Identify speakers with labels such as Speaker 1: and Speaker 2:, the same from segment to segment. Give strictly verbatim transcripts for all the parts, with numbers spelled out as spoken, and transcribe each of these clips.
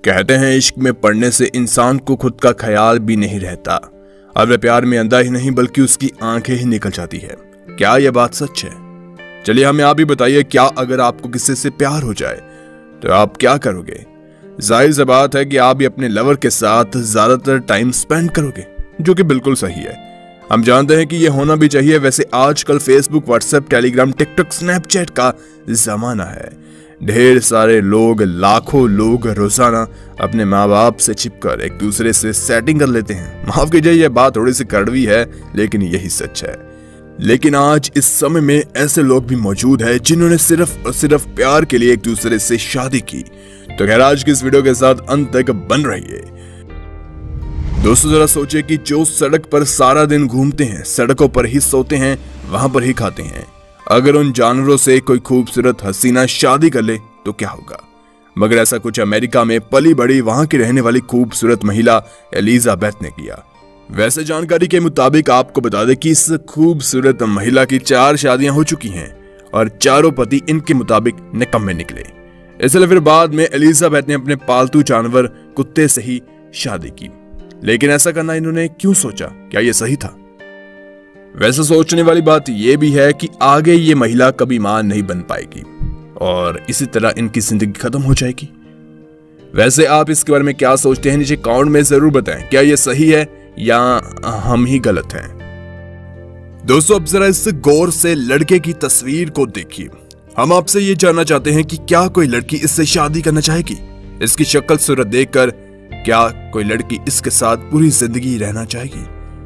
Speaker 1: कहते हैं इश्क में पड़ने से इंसान को खुद का ख्याल भी नहीं रहता और वह प्यार में अंधा ही नहीं बल्कि उसकी आंखें ही निकल जाती है। क्या यह बात सच है? चलिए हमें आप ही बताइए, क्या अगर आपको किसी से प्यार हो जाए तो आप क्या करोगे? जाहिर सी बात है कि आप भी अपने लवर के साथ ज्यादातर टाइम स्पेंड करोगे, जो कि बिल्कुल सही है। हम जानते हैं कि यह होना भी चाहिए। वैसे आजकल Facebook, WhatsApp, Telegram, TikTok, Snapchat का जमाना है। ढेर सारे लोग, लाखों लोग रोजाना अपने माँ बाप से छिपकर एक दूसरे से सेटिंग कर लेते हैं। माफ कीजिए, यह बात थोड़ी सी कड़वी है, लेकिन यही सच है। लेकिन आज इस समय में ऐसे लोग भी मौजूद हैं जिन्होंने सिर्फ और सिर्फ प्यार के लिए एक दूसरे से शादी की। तो खैर, आज की इस वीडियो के साथ अंत तक बन रहिए। दोस्तों, जरा सोचिए कि जो सड़क पर सारा दिन घूमते हैं, सड़कों पर ही सोते हैं, वहां पर ही खाते हैं, अगर उन जानवरों से कोई खूबसूरत हसीना शादी कर ले तो क्या होगा? मगर ऐसा कुछ अमेरिका में पली बड़ी वहां की रहने वाली खूबसूरत महिला एलिजाबेथ ने किया। वैसे जानकारी के मुताबिक आपको बता दें कि इस खूबसूरत महिला की चार शादियां हो चुकी हैं और चारों पति इनके मुताबिक निकम्मे निकले। इसलिए फिर बाद में एलिजाबेथ ने अपने पालतू जानवर कुत्ते से ही शादी की। लेकिन ऐसा करना इन्होंने क्यों सोचा? क्या यह सही था? वैसे सोचने वाली बात यह भी है कि आगे ये महिला कभी मां नहीं बन पाएगी और इसी तरह इनकी जिंदगी खत्म हो जाएगी। वैसे आप इसके बारे में क्या सोचते हैं? नीचे कमेंट में जरूर बताएं। क्या यह सही है या हम ही गलत हैं? दोस्तों, अब जरा इस गौर से लड़के की तस्वीर को देखिए। हम आपसे ये जानना चाहते हैं कि क्या कोई लड़की इससे शादी करना चाहेगी? इसकी शक्ल सूरत देखकर क्या कोई लड़की इसके साथ पूरी जिंदगी रहना चाहेगी?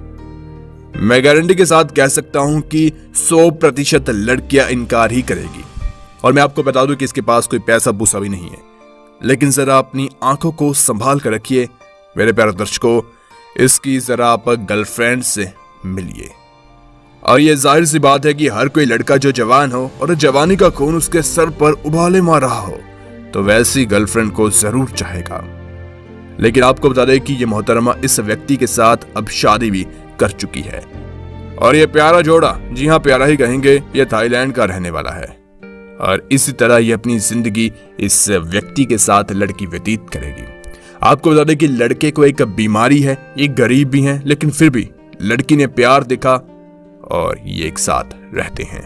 Speaker 1: मैं गारंटी के साथ कह सकता हूं कि सौ प्रतिशत लड़कियां इनकार ही करेगी। और मैं आपको बता दूं कि इसके पास कोई पैसा पूसा भी नहीं है। लेकिन जरा अपनी आंखों को संभाल कर रखिए मेरे प्यारे दर्शकों। इसकी जरा आप गर्लफ्रेंड से मिलिए। और यह जाहिर सी बात है कि हर कोई लड़का जो जवान हो और जवानी का खून उसके सर पर उबाले मार रहा हो तो वैसी गर्लफ्रेंड को जरूर चाहेगा। लेकिन आपको बता दें कि यह मोहतरमा इस व्यक्ति के साथ अब शादी भी कर चुकी है। और यह प्यारा जोड़ा, जी हां प्यारा ही कहेंगे, यह थाईलैंड का रहने वाला है। और इसी तरह यह अपनी जिंदगी इस व्यक्ति के साथ लड़की व्यतीत करेगी। आपको बता दें कि लड़के को एक बीमारी है, ये गरीब भी हैं, लेकिन फिर भी लड़की ने प्यार दिखा और ये एक साथ रहते हैं।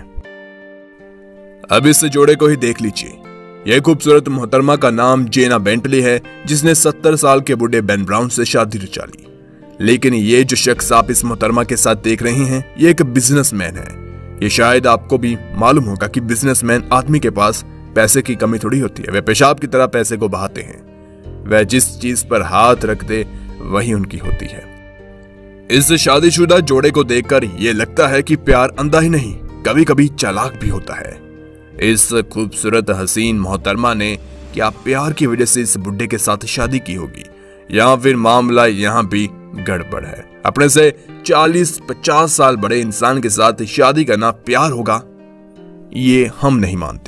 Speaker 1: अब इस जोड़े को ही देख लीजिए। यह खूबसूरत मोहतरमा का नाम जेना बेंटली है, जिसने सत्तर साल के बूढ़े बेन ब्राउन से शादी रचा ली। लेकिन ये जो शख्स आप इस मोहतरमा के साथ देख रहे हैं, ये एक बिजनेसमैन है। ये शायद आपको भी मालूम होगा कि बिजनेसमैन आदमी के पास पैसे की कमी थोड़ी होती है। वे पेशाब की तरह पैसे को बहाते हैं। वह जिस चीज पर हाथ रख दे वही उनकी होती है। इस शादीशुदा जोड़े को देखकर यह लगता है कि प्यार अंधा ही नहीं, कभी कभी चालाक भी होता है। इस खूबसूरत हसीन मोहतरमा ने क्या प्यार की वजह से इस बुड्ढे के साथ शादी की होगी, या फिर मामला यहाँ भी गड़बड़ है? अपने से चालीस पचास साल बड़े इंसान के साथ शादी करना प्यार होगा, ये हम नहीं मानते।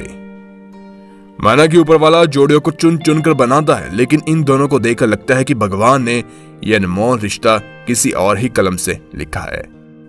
Speaker 1: माना कि ऊपर वाला जोड़ियों को चुन चुन कर बनाता है, लेकिन इन दोनों को देखकर लगता है कि भगवान ने यह अनमोल रिश्ता किसी और ही कलम से लिखा है।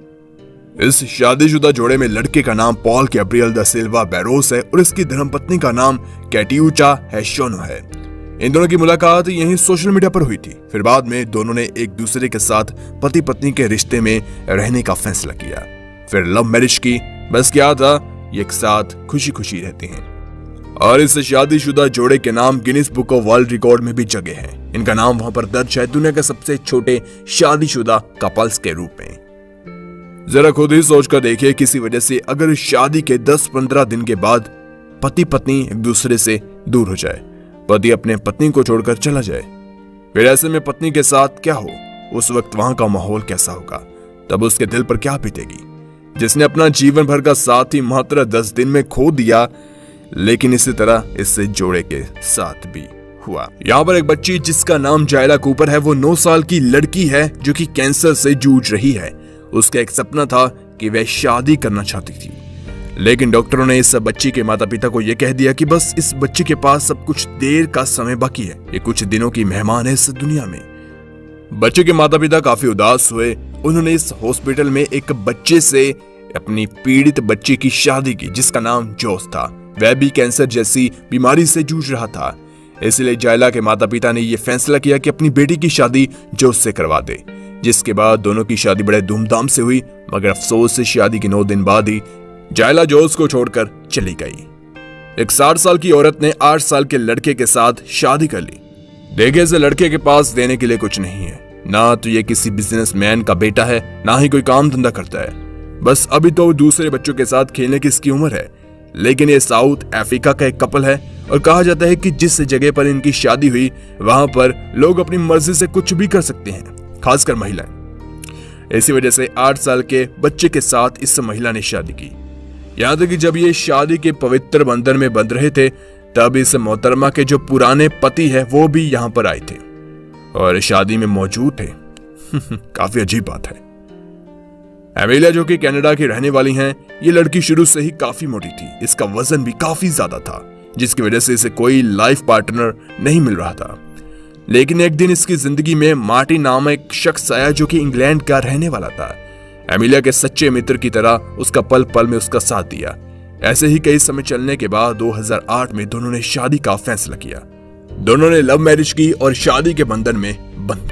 Speaker 1: इस शादीशुदा जोड़े में लड़के का नाम पॉल गैब्रियल दा सिल्वा बैरोस है और इसकी धर्मपत्नी का नाम कैटियूचा हेशोनो है। इन दोनों की मुलाकात यहीं सोशल मीडिया पर हुई थी। फिर बाद में दोनों ने एक दूसरे के साथ पति पत्नी के रिश्ते में रहने का फैसला किया। फिर लव मैरिज की। बस क्या था, ये एक साथ खुशी खुशी रहते हैं। और इस शादीशुदा जोड़े के नाम Guinness book of world record में भी जगह है। इनका नाम वहां पर दर्ज है दुनिया के सबसे छोटे शादीशुदा कपल्स के रूप में। जरा खुद ही सोचकर देखिए, किसी वजह से अगर शादी के दस पंद्रह दिन के बाद पति पत्नी एक दूसरे से दूर हो जाए, पति अपने पत्नी को छोड़कर चला जाए, फिर ऐसे में पत्नी के साथ क्या हो? उस वक्त वहां का माहौल कैसा होगा? तब उसके दिल पर क्या बीतेगी? जिसने अपना जीवन भर का साथ ही मात्र दस दिन में खो दिया। लेकिन इसी तरह इस जोड़े के साथ भी हुआ। यहाँ पर एक बच्ची जिसका नाम जायला कूपर है, वो नौ साल की लड़की है जो कि कैंसर से जूझ रही है। उसका एक सपना था कि वह शादी करना चाहती थी, लेकिन डॉक्टरों ने इस बच्ची के माता पिता को यह कह दिया कि बस इस बच्ची के पास सब कुछ देर का समय बाकी है, ये कुछ दिनों की मेहमान है इस दुनिया में। बच्चे के माता पिता काफी उदास हुए। उन्होंने इस हॉस्पिटल में एक बच्चे से अपनी पीड़ित बच्ची की शादी की जिसका नाम जोस था। वह भी कैंसर जैसी बीमारी से जूझ रहा था। इसलिए जायला के माता पिता ने यह फैसला किया कि अपनी बेटी की शादी जोश से करवा दे, जिसके बाद दोनों की शादी बड़े धूमधाम से हुई। मगर अफसोस से शादी के नौ दिन बाद ही जायला जोश को छोड़कर चली गई। एक साठ साल की औरत ने आठ साल के लड़के के साथ शादी कर ली। देखे से लड़के के पास देने के लिए कुछ नहीं है, ना तो ये किसी बिजनेसमैन का बेटा है, ना ही कोई काम धंधा करता है। बस अभी तो दूसरे बच्चों के साथ खेलने की इसकी उम्र है। लेकिन ये साउथ अफ्रीका का एक कपल है और कहा जाता है कि जिस जगह पर इनकी शादी हुई वहां पर लोग अपनी मर्जी से कुछ भी कर सकते हैं, खासकर महिलाएं। इसी वजह से आठ साल के बच्चे के साथ इस महिला ने शादी की। यहां तक कि जब ये शादी के पवित्र बंधन में बंध रहे थे तब इस मोहतरमा के जो पुराने पति है वो भी यहां पर आए थे और शादी में मौजूद थे। काफी अजीब बात है। एमिलिया जो कि कनाडा की रहने वाली हैं, ये लड़की शुरू से ही काफी मोटी थी। इसका वजन भी काफी ज्यादा था, जिसकी वजह से इसे कोई लाइफ पार्टनर नहीं मिल रहा था। लेकिन एक दिन इसकी जिंदगी में मार्टिन नाम एक शख्स आया जो कि इंग्लैंड का रहने वाला था। एमिलिया के सच्चे मित्र की तरह उसका पल पल में उसका साथ दिया। ऐसे ही कई समय चलने के बाद दो हज़ार आठ में दोनों ने शादी का फैसला किया। दोनों ने लव मैरिज की और शादी के बंधन में बंध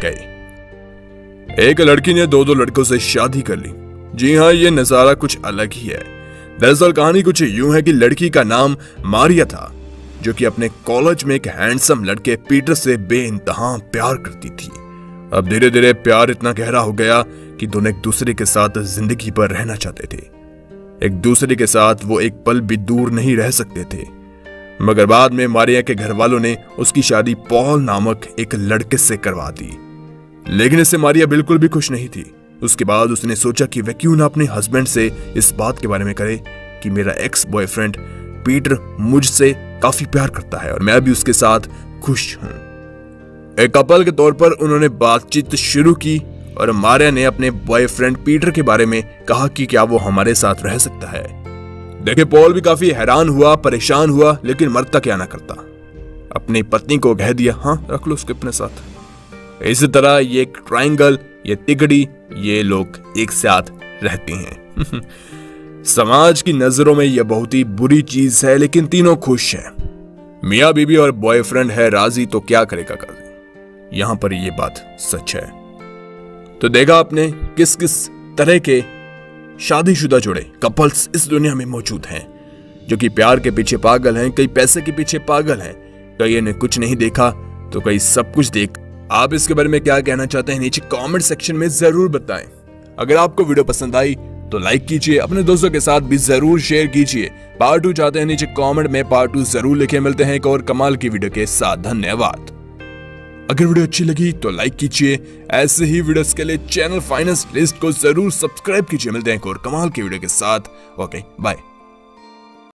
Speaker 1: गए। एक लड़की ने दो दो लड़कों से शादी कर ली। जी हाँ, ये नजारा कुछ अलग ही है। दरअसल कहानी कुछ यूं है कि लड़की का नाम मारिया था, जो कि अपने कॉलेज में एक हैंडसम लड़के पीटर से बेइंतहा प्यार करती थी। अब धीरे धीरे प्यार इतना गहरा हो गया कि दोनों एक दूसरे के साथ जिंदगी पर रहना चाहते थे। एक दूसरे के साथ वो एक पल भी दूर नहीं रह सकते थे। मगर बाद में मारिया के घर वालों ने उसकी शादी पॉल नामक एक लड़के से करवा दी। लेकिन इससे मारिया बिल्कुल भी खुश नहीं थी। उसके बाद उसने सोचा कि वह क्यों ना अपने हस्बैंड से इस बात के बारे में करे कि मेरा एक्स बॉयफ्रेंड पीटर मुझसे काफी प्यार करता है और मैं भी उसके साथ खुश हूं। एक कपल के तौर पर उन्होंने बातचीत शुरू की और मारिया ने अपने बॉयफ्रेंड पीटर के बारे में कहा कि क्या वो हमारे साथ रह सकता है। देखिए, पॉल भी काफी हैरान हुआ, परेशान हुआ, लेकिन मरता क्या ना करता, अपनी पत्नी को कह दिया हाँ रख लो उसके अपने साथ। इसी तरह ये एक ट्रायंगल, ये तिगड़ी, ये लोग एक साथ रहते हैं। समाज की नजरों में यह बहुत ही बुरी चीज है, लेकिन तीनों खुश हैं। मियां बीबी और बॉयफ्रेंड है राजी, तो क्या करेगा काजी। यहां पर यह बात सच है। तो देखा आपने किस किस तरह के शादीशुदा जोड़े कपल्स इस दुनिया में मौजूद हैं, जो कि प्यार के पीछे पागल हैं, कई पैसे के पीछे पागल हैं, कई ने कुछ नहीं देखा तो कई सब कुछ देख। आप इसके बारे में क्या कहना चाहते हैं नीचे कमेंट सेक्शन में जरूर बताएं। अगर आपको वीडियो पसंद आई तो लाइक कीजिए, अपने दोस्तों के साथ भी जरूर शेयर कीजिए। पार्ट टू चाहते हैं नीचे कमेंट में पार्ट टू जरूर लिखे। मिलते हैं एक और कमाल की वीडियो के साथ। धन्यवाद। अगर वीडियो अच्छी लगी तो लाइक कीजिए। ऐसे ही वीडियोस के लिए चैनल फाइनेंस लिस्ट को जरूर सब्सक्राइब कीजिए। मिलते हैं एक और कमाल की वीडियो के साथ। Okay bye.